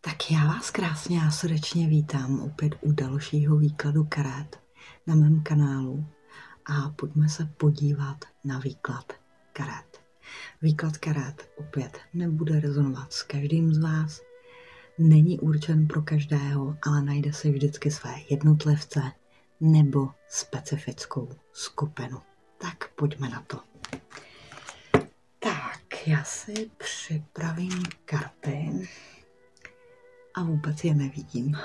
Tak já vás krásně a srdečně vítám opět u dalšího výkladu karet na mém kanálu a pojďme se podívat na výklad karet. Výklad karet opět nebude rezonovat s každým z vás, není určen pro každého, ale najde si vždycky své jednotlivce nebo specifickou skupinu. Tak pojďme na to. Tak, já si připravím karty a vůbec je nevidím.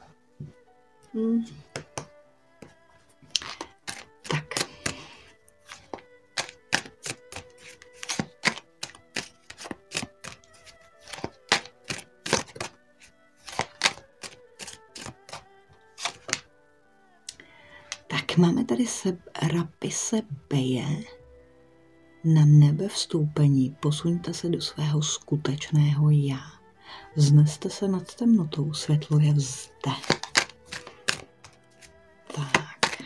Tak. Tak máme tady Rapise Beje. Na nebe vstoupení, posuňte se do svého skutečného já. Vzneste se nad temnotou, světlo je zde. Tak.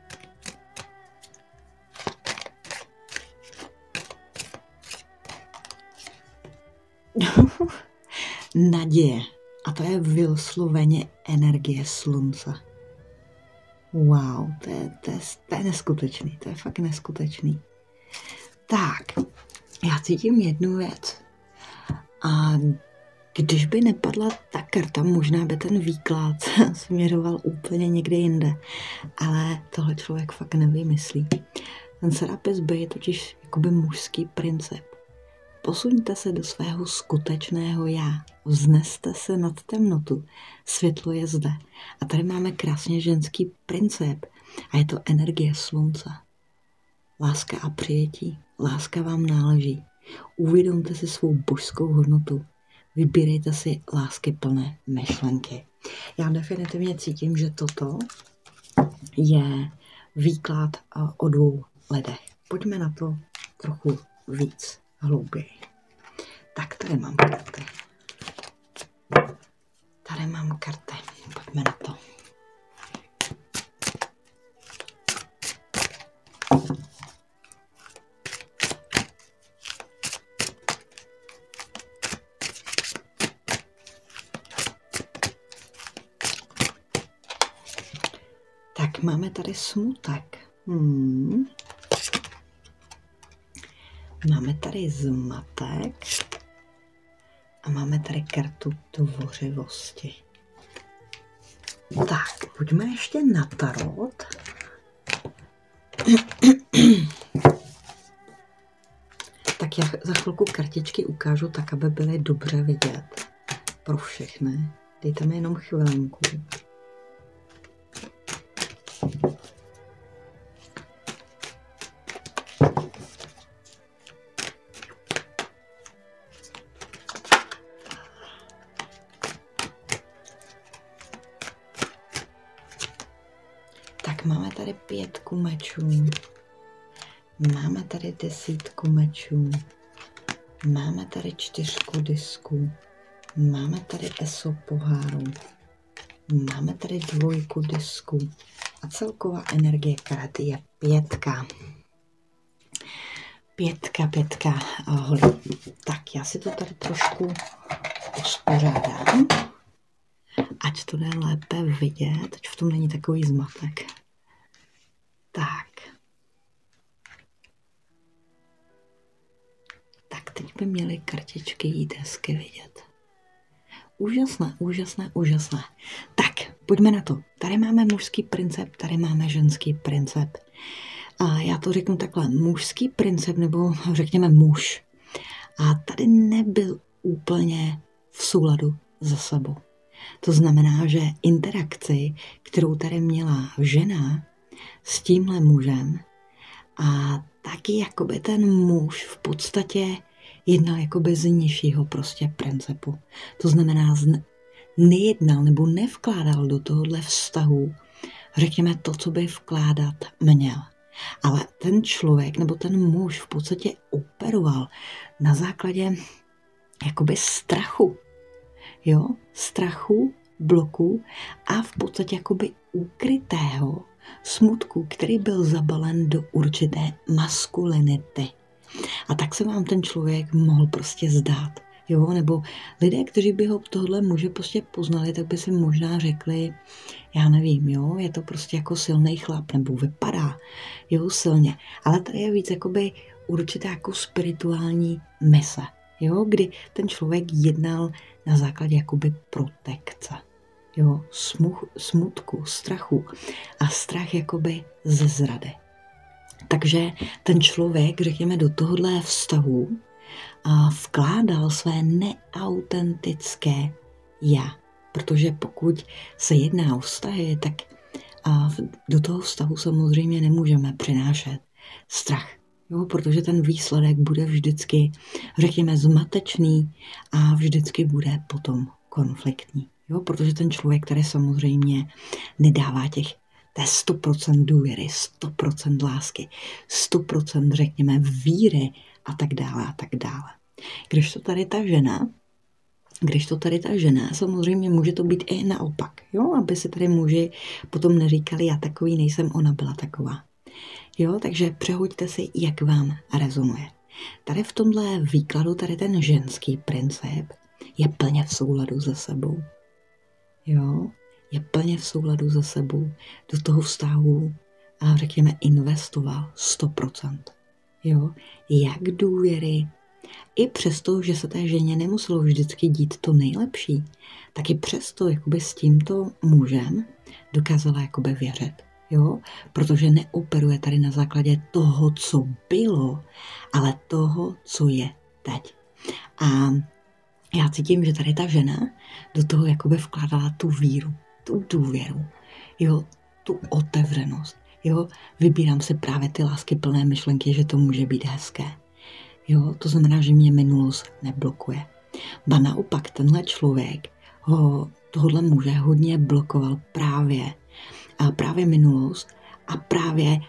Naděje. A to je vysloveně energie slunce. Wow, to je neskutečný, to je fakt neskutečný. Tak, já cítím jednu věc. A když by nepadla ta karta, možná by ten výklad směřoval úplně někde jinde. Ale tohle člověk fakt nevymyslí. Ten Serapis Bey je totiž jakoby mužský princip. Posuňte se do svého skutečného já. Vzneste se nad temnotu. Světlo je zde. A tady máme krásně ženský princip. A je to energie slunce. Láska a přijetí. Láska vám náleží. Uvědomte si svou božskou hodnotu. Vybírejte si láskyplné myšlenky. Já definitivně cítím, že toto je výklad o dvou lidech. Pojďme na to trochu víc hlouběji. Tak tady mám karty. Tady mám karty. Pojďme na to. Tak máme tady smutek. Máme tady zmatek. A máme tady kartu tvořivosti. Tak, pojďme ještě na tarot. Tak já za chvilku kartičky ukážu tak, aby byly dobře vidět. Pro všechny. Dejte mi jenom chvilinku. Tak máme tady 5 mečů, máme tady 10 mečů, máme tady 4 disků, máme tady eso poháru, máme tady 2 disků a celková energie karty je 5. 5 holí. Tak já si to tady trošku uspořádám, ať to jde lépe vidět, ať v tom není takový zmatek. Tak teď by měly kartičky jít hezky vidět. Úžasné, úžasné, úžasné. Tak, pojďme na to. Tady máme mužský princip, tady máme ženský princip. A já to řeknu takhle, mužský princip, nebo řekněme muž. A tady nebyl úplně v souladu se sebou. To znamená, že interakci, kterou tady měla žena s tímhle mužem, a taky jakoby ten muž v podstatě jednal jakoby z nižšího prostě principu. To znamená, nejednal nebo nevkládal do tohohle vztahu, řekněme to, co by vkládat měl. Ale ten člověk nebo ten muž v podstatě operoval na základě jakoby strachu. Jo? Strachu, bloku a v podstatě jakoby ukrytého smutku, který byl zabalen do určité maskulinity. A tak se vám ten člověk mohl prostě zdát Jo, nebo lidé, kteří by ho tohle muže prostě poznali, tak by si možná řekli, já nevím, jo, je to prostě jako silný chlap, nebo vypadá, jo, silně. Ale tady je víc jakoby určitá jako spirituální mise, jo, kdy ten člověk jednal na základě jakoby protekce, jo, smutku, strachu a strach jakoby ze zrady. Takže ten člověk, řekněme, do tohohle vztahu vkládal své neautentické já. Protože pokud se jedná o vztahy, tak do toho vztahu samozřejmě nemůžeme přinášet strach. Jo, protože ten výsledek bude vždycky, řekněme, zmatečný a vždycky bude potom konfliktní. Jo, protože ten člověk, který samozřejmě nedává té 100% důvěry, 100% lásky, 100% řekněme víry a tak dále a tak dále. Když to tady ta žena, samozřejmě může to být i naopak, jo, aby si tady muži potom neříkali, já takový nejsem, ona byla taková. Jo, takže přehoďte si, jak vám rezonuje. Tady v tomhle výkladu, tady ten ženský princip je plně v souladu se sebou. Jo, je plně v souladu se sebou. Do toho vztahu a řekněme investoval 100%. Jo, jak důvěry, i přesto, že se té ženě nemuselo vždycky dít to nejlepší, tak i přesto jakoby s tímto mužem dokázala jakoby věřit. Jo? Protože neoperuje tady na základě toho, co bylo, ale toho, co je teď. A já cítím, že tady ta žena do toho jakoby vkládala tu víru, tu důvěru, jo? Tu otevřenost. Jo? Vybírám si právě ty láskyplné myšlenky, že to může být hezké. Jo? To znamená, že mě minulost neblokuje. Ba naopak tenhle člověk tohle muže hodně blokoval právě minulost a právě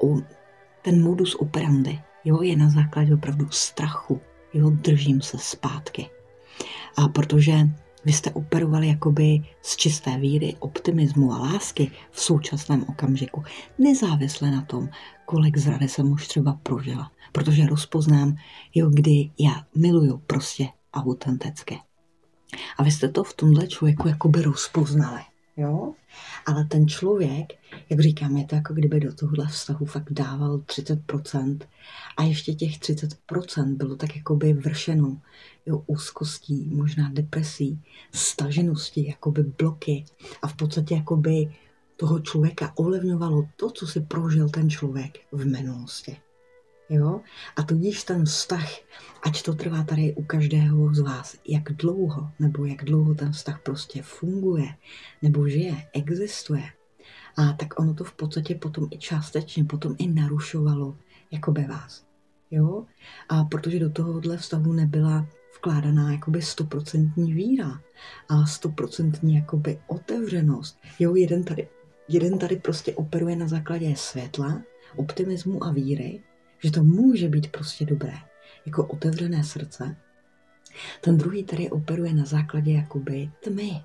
ten modus operandi, jo, je na základě opravdu strachu, jo, držím se zpátky. A protože vy jste operovali jakoby z čisté víry, optimismu a lásky v současném okamžiku, nezávisle na tom, kolik zrady jsem už třeba prožila. Protože rozpoznám, jo, kdy já miluju prostě autenticky. A vy jste to v tomhle člověku jakoby rozpoznali. Jo? Ale ten člověk, jak říkám, je to jako kdyby do tohohle vztahu fakt dával 30% a ještě těch 30% bylo tak jakoby vršeno, jo, úzkostí, možná depresí, staženosti, jakoby bloky a v podstatě jakoby toho člověka ovlivňovalo to, co si prožil ten člověk v minulosti. Jo? A tudíž ten vztah, ať to trvá tady u každého z vás, jak dlouho ten vztah prostě funguje, nebo žije, existuje, a tak ono to v podstatě potom i částečně potom i narušovalo jakoby vás. Jo? A protože do tohohle vztahu nebyla vkládaná jakoby 100% víra a 100% jakoby otevřenost. Jo? Jeden tady prostě operuje na základě světla, optimismu a víry, že to může být prostě dobré, jako otevřené srdce. Ten druhý tady operuje na základě jakoby tmy.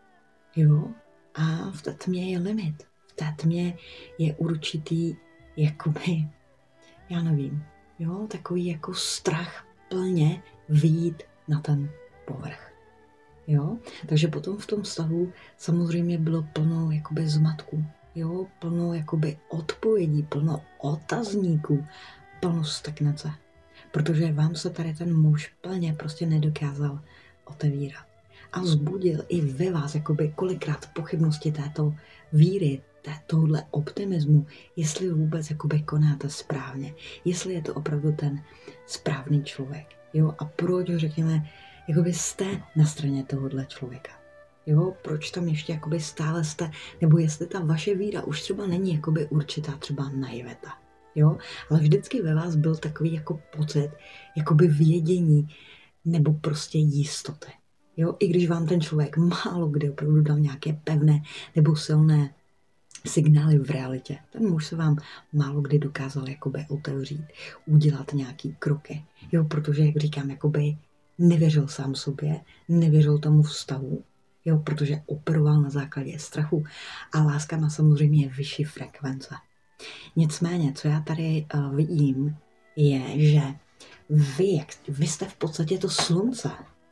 Jo? A v té tmě je limit. V té tmě je určitý jakoby, já nevím, jo? Takový jako strach plně vyjít na ten povrch. Jo? Takže potom v tom vztahu samozřejmě bylo plno jakoby zmatků. Jo? Plno jakoby odpovědí, plno otazníků, plno stagnace. Protože vám se tady ten muž plně prostě nedokázal otevírat. A vzbudil i ve vás jakoby kolikrát pochybnosti této víry, tohle optimismu, jestli vůbec jakoby konáte správně, jestli je to opravdu ten správný člověk. Jo? A proč, řekněme, jakoby jste na straně tohohle člověka. Jo? Proč tam ještě jakoby stále jste, nebo jestli ta vaše víra už třeba není jakoby určitá třeba naivita. Jo? Ale vždycky ve vás byl takový jako pocit, jakoby vědění nebo prostě jistoty. Jo? I když vám ten člověk málo kdy opravdu dal nějaké pevné nebo silné signály v realitě. Ten muž se vám málo kdy dokázal jakoby otevřít, udělat nějaký kroky. Jo? Protože, jak říkám, jakoby nevěřil sám sobě, nevěřil tomu vztahu, jo? Protože operoval na základě strachu a láska má samozřejmě vyšší frekvence. Nicméně, co já tady vidím, je, že vy jste v podstatě to slunce,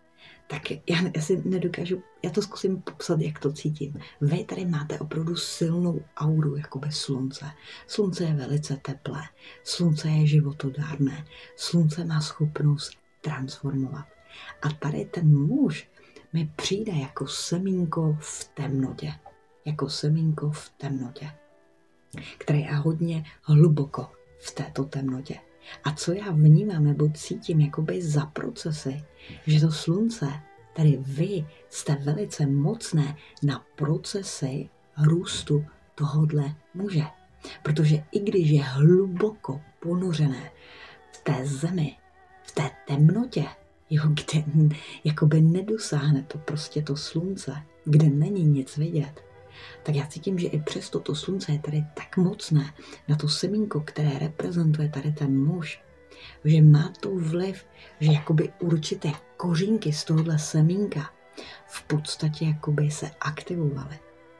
tak já si nedokážu, já to zkusím popsat, jak to cítím. Vy tady máte opravdu silnou auru, jakoby slunce. Slunce je velice teplé, slunce je životodárné, slunce má schopnost transformovat. A tady ten muž mi přijde jako semínko v temnotě. Jako semínko v temnotě, které je hodně hluboko v této temnotě. A co já vnímám nebo cítím jakoby za procesy, že to slunce, tady vy jste velice mocné na procesy růstu tohodle muže. Protože i když je hluboko ponořené v té zemi, v té temnotě, jo, kde jakoby nedosáhne to prostě to slunce, kde není nic vidět, tak já cítím, že i přesto to slunce je tady tak mocné na to semínko, které reprezentuje tady ten muž, že má to vliv, že jakoby určité kořínky z tohohle semínka v podstatě jakoby se aktivovaly.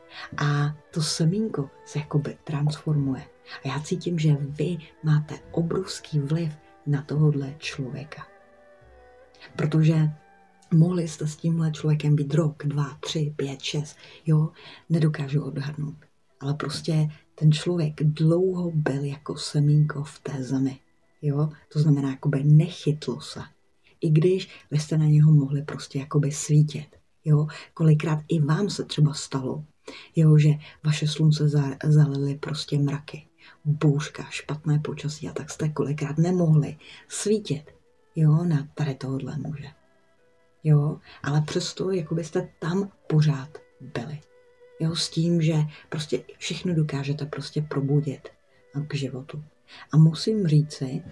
A to semínko se jakoby transformuje. A já cítím, že vy máte obrovský vliv na tohohle člověka. Protože mohli jste s tímhle člověkem být rok, 2, 3, 5, 6, jo, nedokážu odhadnout. Ale prostě ten člověk dlouho byl jako semínko v té zemi, jo, to znamená, jakoby nechytlo se. I když vy jste na něho mohli prostě jakoby svítit, jo, kolikrát i vám se třeba stalo, jo, že vaše slunce zalily prostě mraky, bouřka, špatné počasí a tak jste kolikrát nemohli svítit, jo, na tady tohohle muže. Jo, ale přesto jako byste tam pořád byli. Jo, s tím, že prostě všechno dokážete prostě probudit k životu. A musím říci,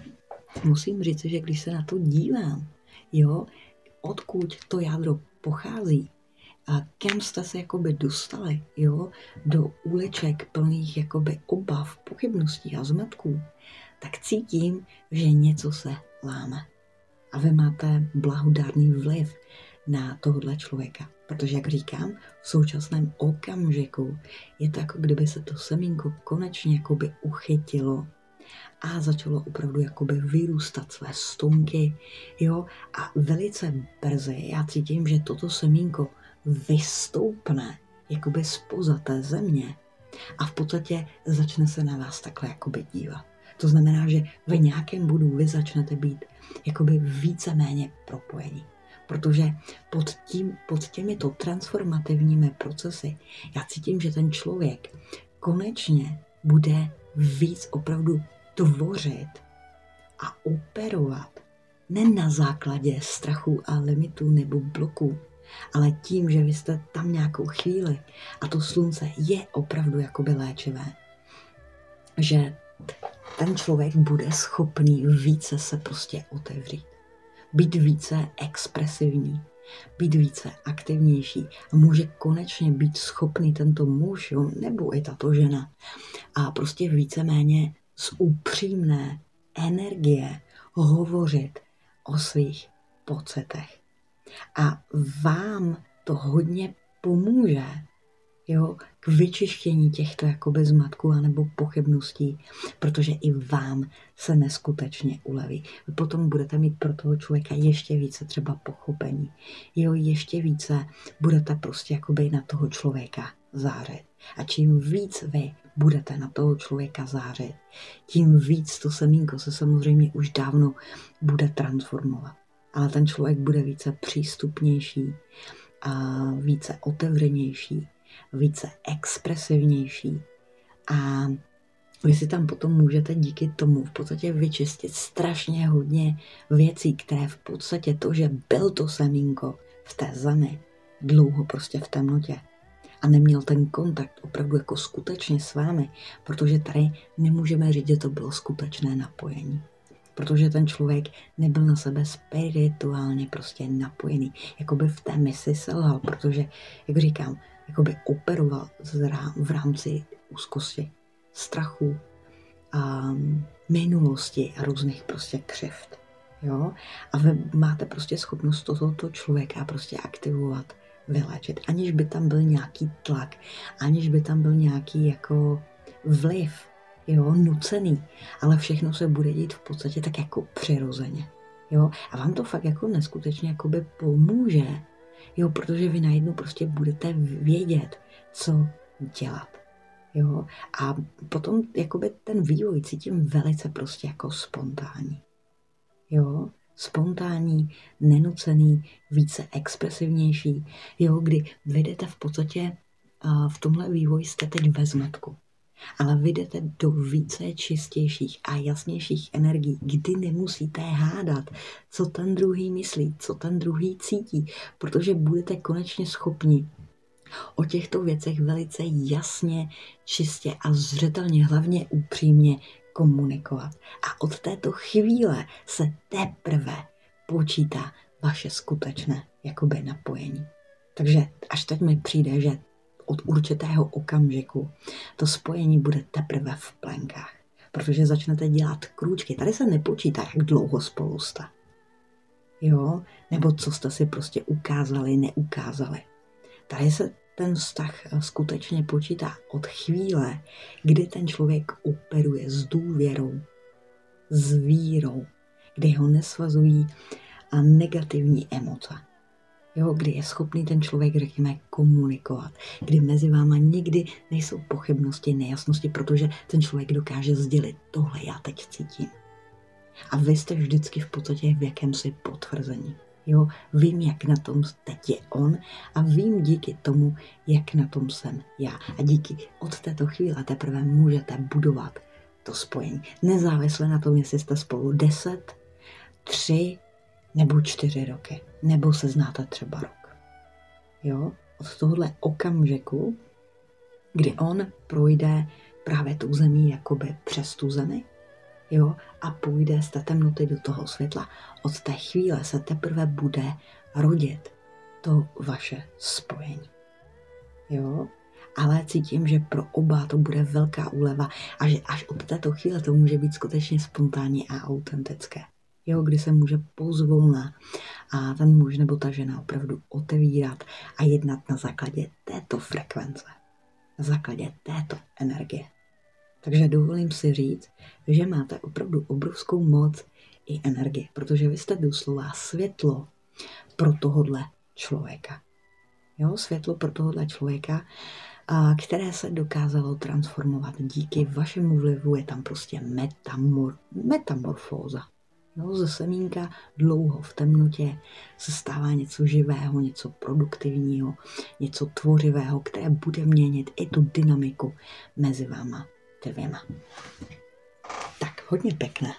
že když se na to dívám, jo, odkud to jádro pochází, a kam jste se jakoby dostali, jo, do uliček plných jakoby obav, pochybností a zmetků, tak cítím, že něco se láme. A vy máte blahodárný vliv na tohohle člověka. Protože, jak říkám, v současném okamžiku je to jako kdyby se to semínko konečně jakoby uchytilo a začalo opravdu jakoby vyrůstat své stonky, jo, a velice brzy já cítím, že toto semínko vystoupne jakoby zpoza té země a v podstatě začne se na vás takhle jakoby dívat. To znamená, že ve nějakém bodu vy začnete být jakoby víceméně propojení. Protože pod těmito transformativními procesy já cítím, že ten člověk konečně bude víc opravdu tvořit a operovat ne na základě strachu a limitů nebo bloků, ale tím, že vy jste tam nějakou chvíli a to slunce je opravdu jakoby léčivé. Že ten člověk bude schopný více se prostě otevřít. Být více expresivní, být více aktivnější a může konečně být schopný tento muž, jo, nebo i tato žena a prostě víceméně z upřímné energie hovořit o svých pocitech. A vám to hodně pomůže, jo, k vyčištění těchto jakoby zmatků anebo pochybností, protože i vám se neskutečně uleví. Vy potom budete mít pro toho člověka ještě více třeba pochopení. Jo, ještě více budete prostě jakoby na toho člověka zářit. A čím víc vy budete na toho člověka zářit, tím víc to semínko se samozřejmě už dávno bude transformovat. Ale ten člověk bude více přístupnější a více otevřenější, více expresivnější a vy si tam potom můžete díky tomu v podstatě vyčistit strašně hodně věcí, které v podstatě to, že byl to semínko v té zemi dlouho prostě v temnotě a neměl ten kontakt opravdu jako skutečně s vámi, protože tady nemůžeme říct, že to bylo skutečné napojení. Protože ten člověk nebyl na sebe spirituálně prostě napojený. Jakoby v té misi selhal, protože, jak říkám, jakoby operoval v rámci úzkosti, strachu, a minulosti a různých prostě křivd. Jo? A vy máte prostě schopnost tohoto člověka prostě aktivovat, vyléčit, aniž by tam byl nějaký tlak, aniž by tam byl nějaký jako vliv, jo, nucený, ale všechno se bude dít v podstatě tak jako přirozeně. Jo? A vám to fakt jako neskutečně jakoby pomůže, jo? Protože vy najednou prostě budete vědět, co dělat. Jo? A potom jakoby ten vývoj cítím velice prostě jako spontánní. Jo? Spontánní, nenucený, více expresivnější, jo? Kdy vy jdete v podstatě v tomhle vývoji jste teď ve zmatku. Ale vy jdete do více čistějších a jasnějších energií, kdy nemusíte hádat, co ten druhý myslí, co ten druhý cítí, protože budete konečně schopni o těchto věcech velice jasně, čistě a zřetelně, hlavně upřímně komunikovat. A od této chvíle se teprve počítá vaše skutečné jakoby napojení. Takže až teď mi přijde, že od určitého okamžiku to spojení bude teprve v plenkách, protože začnete dělat krůčky. Tady se nepočítá, jak dlouho spolu jste. Jo? Nebo co jste si prostě ukázali, neukázali. Tady se ten vztah skutečně počítá od chvíle, kdy ten člověk operuje s důvěrou, s vírou, kdy ho nesvazují negativní emoce. Jo, kdy je schopný ten člověk, řekněme, komunikovat, kdy mezi váma nikdy nejsou pochybnosti, nejasnosti, protože ten člověk dokáže sdělit, tohle já teď cítím. A vy jste vždycky v podstatě v jakémsi potvrzení. Jo, vím, jak na tom teď je on a vím díky tomu, jak na tom jsem já. A díky od této chvíle teprve můžete budovat to spojení. Nezávisle na tom, jestli jste spolu 10, 3 nebo 4 roky. Nebo se znáte třeba rok. Jo, od tohohle okamžiku, kdy on projde právě tou zemí jakoby přes tu zemi, jo, a půjde z té temnoty do toho světla. Od té chvíle se teprve bude rodit to vaše spojení. Jo, ale cítím, že pro oba to bude velká úleva a že až od této chvíle to může být skutečně spontánní a autentické. Jo, kdy se může pozvolna a ten muž nebo ta žena opravdu otevírat a jednat na základě této frekvence, na základě této energie. Takže dovolím si říct, že máte opravdu obrovskou moc i energii, protože vy jste doslova světlo pro tohodle člověka. Jo, světlo pro tohodle člověka, které se dokázalo transformovat díky vašemu vlivu, je tam prostě metamorfóza. Jo, ze semínka dlouho v temnotě se stává něco živého, něco produktivního, něco tvořivého, které bude měnit i tu dynamiku mezi váma dvěma. Tak, hodně pěkné.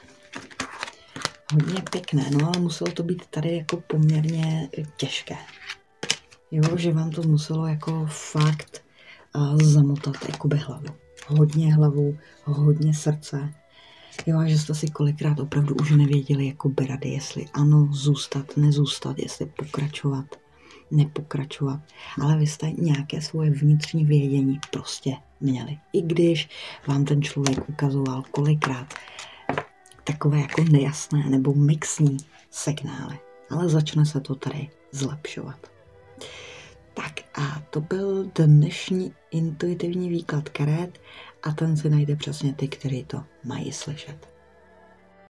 Hodně pěkné, no ale muselo to být tady jako poměrně těžké. Jo, že vám to muselo jako fakt zamotat jakoby hlavu. Hodně srdce. Jo, a že jste si kolikrát opravdu už nevěděli jakoby rady, jestli ano, zůstat, nezůstat, jestli pokračovat, nepokračovat. Ale vy jste nějaké svoje vnitřní vědění prostě měli. I když vám ten člověk ukazoval kolikrát takové jako nejasné nebo mixní signály. Ale začne se to tady zlepšovat. Tak a to byl dnešní intuitivní výklad karet a ten si najde přesně ty, kteří to mají slyšet.